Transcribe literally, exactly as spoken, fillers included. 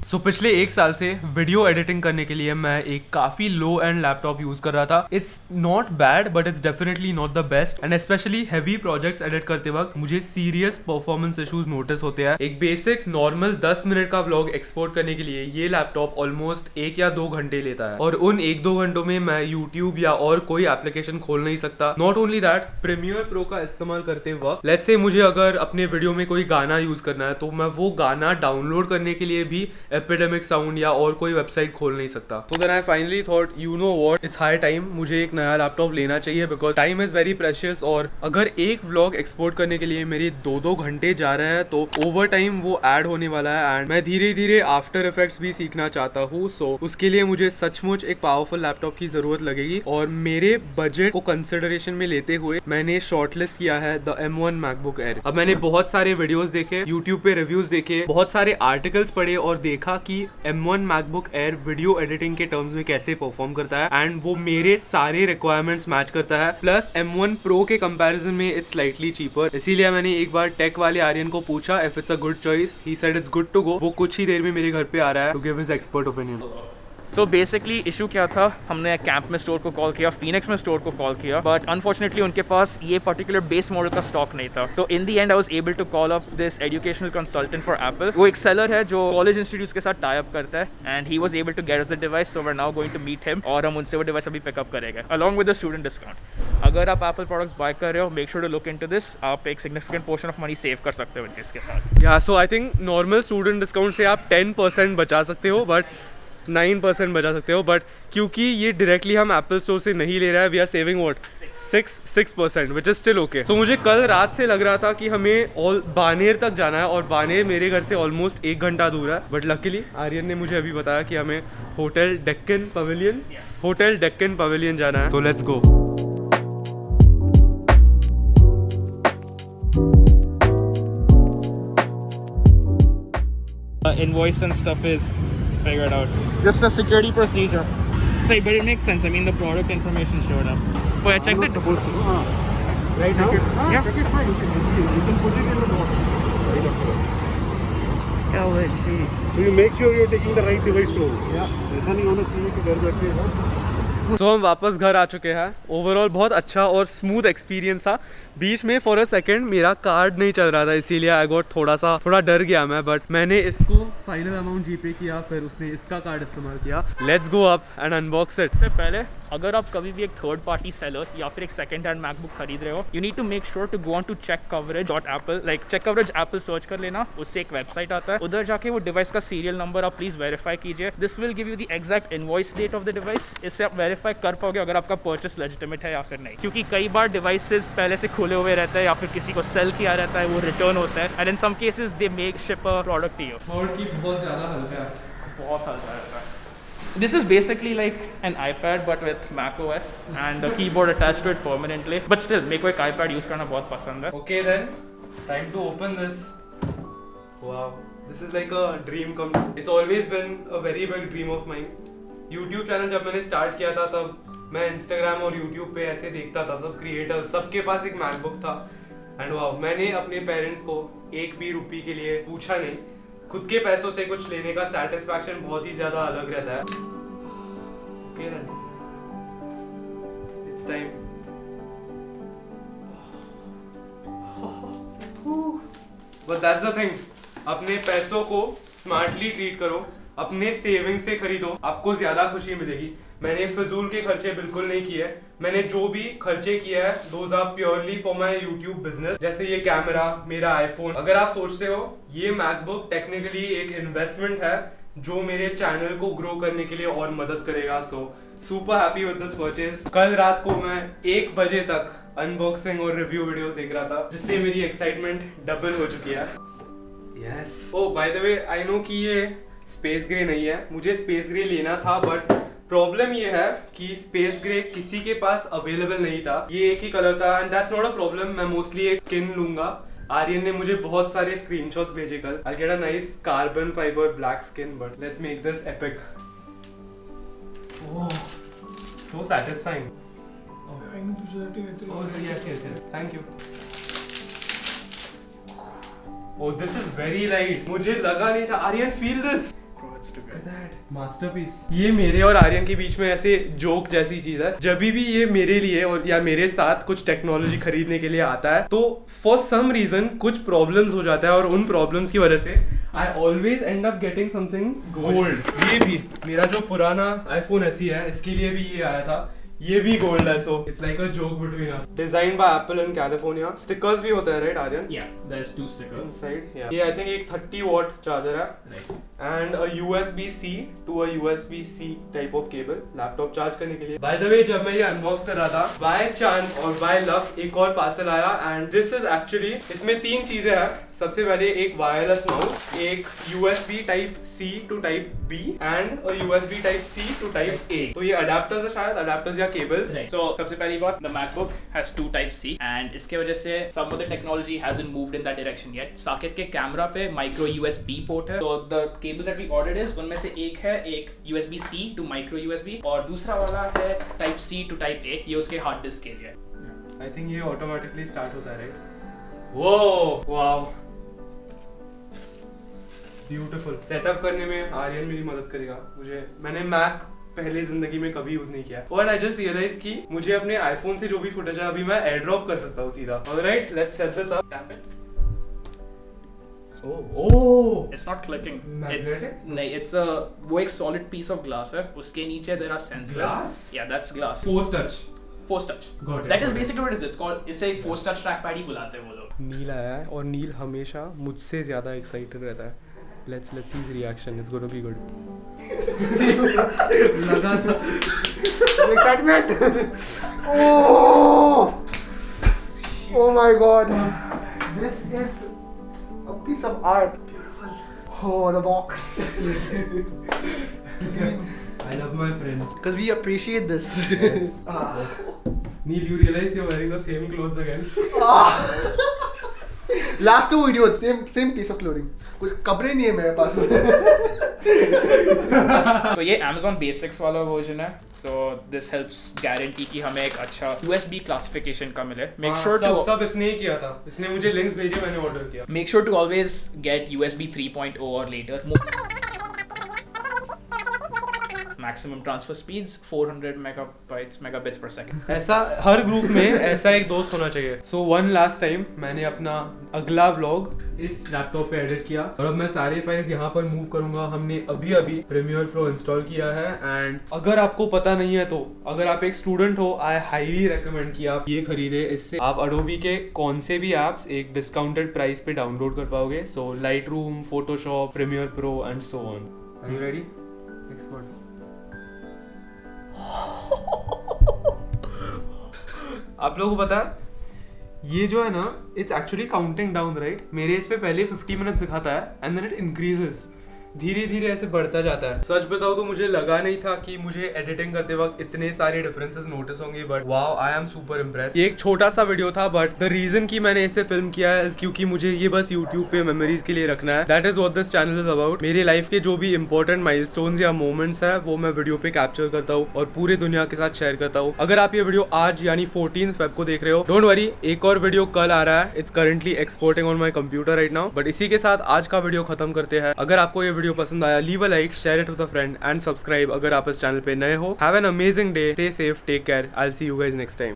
सो so, पिछले एक साल से वीडियो एडिटिंग करने के लिए मैं एक काफी लो एंड लैपटॉप यूज कर रहा था। It's not bad but it's definitely not the best and specially heavy projects edit करते वक्त मुझे सीरियस परफॉर्मेंस इश्यूज नोटिस होते हैं। एक बेसिक नॉर्मल दस मिनट का व्लॉग एक्सपोर्ट करने के लिए ये लैपटॉप ऑलमोस्ट एक या दो घंटे लेता है और उन एक दो घंटों में मैं यूट्यूब या और कोई एप्लीकेशन खोल नहीं सकता। Not only that, Premiere Pro का इस्तेमाल करते वक्त लेट्स से मुझे अगर अपने वीडियो में कोई गाना यूज करना है तो मैं वो गाना डाउनलोड करने के लिए भी एपिडेमिक साउंड या और कोई वेबसाइट खोल नहीं सकता। तो then I finally thought you know what, it's high time मुझे एक नया लैपटॉप लेना चाहिए because time is very precious और अगर एक व्लॉग एक्सपोर्ट करने के लिए मेरे दो दो घंटे जा रहे हैं तो ओवर टाइम वो ऐड होने वाला है एंड मैं धीरे धीरे आफ्टर इफेक्ट्स भी सीखना चाहता हूँ। सो so, उसके लिए मुझे सचमुच एक पावरफुल लैपटॉप की जरूरत लगेगी और मेरे बजट को कंसिडरेशन में लेते हुए मैंने शॉर्टलिस्ट किया है the M one MacBook Air. अब मैंने बहुत सारे वीडियोस देखे, यूट्यूब पे रिव्यूज देखे, बहुत सारे आर्टिकल्स पढ़े और देखा कि M one MacBook Air video editing के टर्म्स में कैसे परफॉर्म करता है एंड वो मेरे सारे रिक्वायरमेंट्स मैच करता है। प्लस एम वन प्रो के कंपैरिजन में इट्स स्लाइटली चीपर। इसीलिए मैंने एक बार टेक वाले आर्यन को पूछा if it's a good choice. He said it's good to go. वो कुछ ही देर में मेरे घर पे आ रहा है to give his expert opinion. So basically issue क्या था, हमने कैंप में स्टोर को कॉल किया, फीनिक्स में स्टोर को कॉल किया, बट अनफॉर्चुनेटली उनके पास ये पर्टिकुलर बेस मॉडल का स्टॉक नहीं था। So in the end I was able to call up this educational consultant for Apple. वो एक सेलर है जो कॉलेज इंस्टीट्यूट्स के साथ टाई अप करता है and he was able to get us the device. So we are now going to meet him और हम उनसे वो डिवाइस अभी पिकअप करेंगे along with the student discount. अगर आप एप्पल प्रोडक्ट्स बाय कर रहे हो, make sure to look into this. आप एक significant portion of money save कर सकते हो इसके साथ। या so I think normal student discount से आप टेन परसेंट बचा सकते हो बट नाइन परसेंट बचा सकते हो, बट क्योंकि ये डायरेक्टली हम एप्पल स्टोर से नहीं ले रहा है, we are saving what six six percent which is still okay. So मुझे कल रात से लग रहा था कि हमें ऑल बानेर तक जाना है और बानेर मेरे घर से ऑलमोस्ट एक घंटा दूर है, बट लकीली आर्यन ने मुझे अभी बताया कि हमें hotel Deccan pavilion hotel Deccan pavilion जाना है। तो let's go. Invoice and stuff is figured out. Just a security procedure. Hey, but it makes sense. I mean, the product information showed up. Oh, I checked it. Supposed to. Uh, right now? It. Uh, yeah. Check it fine. You can, you can put it in the box. Right after. L G. So you make sure you're taking the right device to. Yeah. ऐसा नहीं होना चाहिए कि घर बैठे हो। सो so, हम वापस घर आ चुके हैं। ओवरऑल बहुत अच्छा और स्मूथ एक्सपीरियंस था। बीच में फॉर अ सेकंड मेरा कार्ड नहीं चल रहा था, इसीलिए आई गॉट थोड़ा सा थोड़ा डर गया मैं, बट मैंने इसको फाइनल अमाउंट जीपे किया, फिर उसने इसका कार्ड इस्तेमाल किया। Let's go up and unbox it. इससे पहले अगर आप कभी भी एक थर्ड पार्टी सेलर या फिर एक सेकंड हैंड मैकबुक खरीद रहे हो, you need to make sure to go on to check coverage dot Apple. Like check coverage Apple search कर लेना, उससे एक वेबसाइट आता है, उधर जाके वो डिवाइस का सीरियल नंबर आप प्लीज वेरीफाई कीजिए। This will give you the exact invoice date of the device. इससे आप वेरीफाई कर पाओगे अगर आपका परचेस लेजिटिमेट है या फिर नहीं, क्योंकि कई बार डिवाइसेस पहले से खुले हुए रहते हैं या फिर किसी को सेल किया रहता है, वो रिटर्न होता है and in some cases they make ship a product to you. और की बहुत ज़्यादा हल्का है, बहुत हल्का रहता है। This is basically like an iPad but with macOS and the keyboard attached to it permanently. But still, मेरे को एक iPad use करना बहुत पसंद है। Okay then, time to open this. Wow, this is like a dream come true. It's always been a very big dream of mine. YouTube channel जब मैंने start किया था तब मैं Instagram और YouTube पे ऐसे देखता था सब क्रिएटर्स, सबके पास एक मैकबुक था एंड वाओ, मैंने अपने पेरेंट्स को एक भी रुपये के लिए पूछा नहीं। खुद के पैसों से कुछ लेने का सैटिस्फैक्शन बहुत ही ज्यादा अलग रहता है। Okay then, it's time. But that's the thing, अपने पैसों को स्मार्टली ट्रीट करो, अपने सेविंग से खरीदो, आपको ज्यादा खुशी मिलेगी। मैंने फिजूल के खर्चे बिल्कुल नहीं किए। मैंने जो भी खर्चे किए हैं those are purely for my YouTube business. जैसे ये कैमरा, मेरा आईफोन। अगर आप सोचते हो ये मैकबुक टेक्निकली एक इन्वेस्टमेंट है जो मेरे चैनल को ग्रो करने के लिए और मदद करेगा। So super happy with this purchase. कल रात को मैं एक बजे तक अनबॉक्सिंग और रिव्यू वीडियोस देख रहा था, जिससे मेरी एक्साइटमेंट डबल हो चुकी है। Yes, oh by the way I know कि ये स्पेस ग्रे नहीं है, मुझे स्पेस ग्रे लेना था, बट प्रॉब्लम ये है कि स्पेस ग्रे किसी के पास अवेलेबल नहीं था। ये एक ही कलर था and that's not a problem. मैं मोस्टली एक स्किन लूंगा। आर्यन ने मुझे बहुत सारे स्क्रीनशॉट्स भेजे कल। I get a nice carbon fibre black skin, but let's make this epic. Oh, so satisfying. Oh yes yes yes, thank you. Oh this is very light, मुझे लगा नहीं था। Aryan feel this. together. Masterpiece. ये मेरे और आर्यन के बीच में ऐसे जोक जैसी चीज है। जब भी ये मेरे लिए और या मेरे साथ कुछ टेक्नोलॉजी खरीदने के लिए आता है तो फॉर सम रीजन कुछ प्रॉब्लम्स हो जाता है और उन प्रॉब्लम्स की वजह से I always end up getting something gold. ये भी मेरा जो पुराना आईफोन ऐसी है, इसके लिए भी ये आया था, ये भी गोल्ड है। So it's like a joke between us. Design by Apple in California. Stickers भी होता है right Aryan? Yeah, there's two stickers. Inside, yeah. ये आई थिंक एक थर्टी वॉट चार्जर है Right. And a USB C to a USB C type of cable laptop charge करने के लिए। Bye the वे जब मैं ये अनबॉक्स कर रहा था बाय चांस और बाय लक एक और पार्सल आया एंड दिस इज एक्चुअली, इसमें तीन चीजें हैं। सबसे पहले एक वायरलेस माउस, एक USB type C to type B and a USB type C to type A. तो ये अडेप्टर्स है शायद, अडेप्टर्स या केबल्स। Right. So सबसे पहली बात, the MacBook has two type C and इसके वजह से some of the technology hasn't moved in that direction yet. Saket के कैमरा पे micro U S B port है, so the cables that we ordered is उनमें से एक है एक U S B C to micro U S B और दूसरा वाला है type C to type A, ये उसके हार्ड डिस्क के लिए। आई थिंक ये ऑटोमेटिकली स्टार्ट होता है राइट? वो वाओ ब्यूटीफुल। सेटअप करने में आर्यन मेरी मदद करेगा। मुझे मैंने मैक पहले जिंदगी में कभी यूज नहीं किया और आई जस्ट रियलाइज कि मुझे अपने आईफोन से जो भी फुटेज है अभी मैं एयर ड्रॉप कर सकता हूँ सीधा। Alright, let's set this up. Tap it. Oh oh It's not clicking. Magnetic? It's नहीं, it's a वो एक solid piece of glass है, उसके नीचे there are sensors. Glass? Yeah, that's glass. Force touch. Force touch. Got it, That is got it. basically what it is. It's called, इसे एक force touch trackpad ही बुलाते हैं वो लोग। नील आया है और नील हमेशा मुझसे ज्यादा एक्साइटेड रहता है। Let's let's see his reaction, it's gonna be good. लगा था Excitement! Oh! Oh my god! This is a piece of art. Beautiful. Oh, the box. I love my friends. Because we appreciate this. Yes. Ah. Neil, you realize you're wearing the same clothes again? Ah. Last two videos, same same piece of clothing. कुछ कपड़े नहीं है मेरे पास। तो ये Amazon Basics वाला version है, so this helps guarantee कि हमें एक अच्छा U S B classification का मिले। Make हाँ, sure सब, to सब इसने ही किया था। इसने मुझे लिंक्स भेजे, मैंने ऑर्डर किया। make sure to always get U S B three point oh or later. Maximum transfer speeds four hundred megabytes megabits per second. ऐसा हर ग्रुप में ऐसा एक दोस्त होना चाहिए। सो वन लास्ट टाइम मैंने अपना अगला व्लॉग इस लैपटॉप पे एडिट किया और अब मैं सारे फाइल्स यहाँ पर मूव करूंगा। हमने अभी अभी प्रीमियर प्रो इंस्टॉल किया है एंड अगर आपको पता नहीं है तो अगर आप एक स्टूडेंट हो, आई हाईली रेकमेंड कि आप ये खरीदे। इससे आप अडोबी के कौन से भी एप्स एक डिस्काउंटेड प्राइस पे डाउनलोड कर पाओगे। So Lightroom, Photoshop, Premiere Pro and so on. Are you ready? Expert. आप लोगों को पता है ये जो है ना, it's actually counting down right. मेरे इस पे पहले फिफ्टी मिनट्स दिखाता है एंड देन इट इंक्रीजेस, धीरे धीरे ऐसे बढ़ता जाता है। सच बताओ तो मुझे लगा नहीं था कि मुझे एडिटिंग करते वक्त इतने सारे डिफरेंसेस नोटिस होंगे, but wow I am super impressed. ये एक छोटा सा वीडियो था बट द रीजन कि मैंने इसे फिल्म किया है क्योंकि मुझे ये बस यूट्यूब पे मेमोरीज के लिए रखना है। That is what this channel is about. मेरी लाइफ के जो भी इंपॉर्टेंट माइलस्टोन्स या मोमेंट्स है वो मैं वीडियो पे कैप्चर करता हूँ और पूरी दुनिया के साथ शेयर करता हूँ। अगर आप ये वीडियो आज यानी फोर्टीन फेब को देख रहे हो, डोंट वरी, एक और वीडियो कल आ रहा है। It's currently exporting on my computer right now. But इसी के साथ आज का वीडियो खत्म करते हैं। अगर आपको ये वीडियो पसंद आया, leave a like, share it with a friend and subscribe अगर आप इस चैनल पे नए हो। Have an amazing day, stay safe, take care, I will see you guys next time.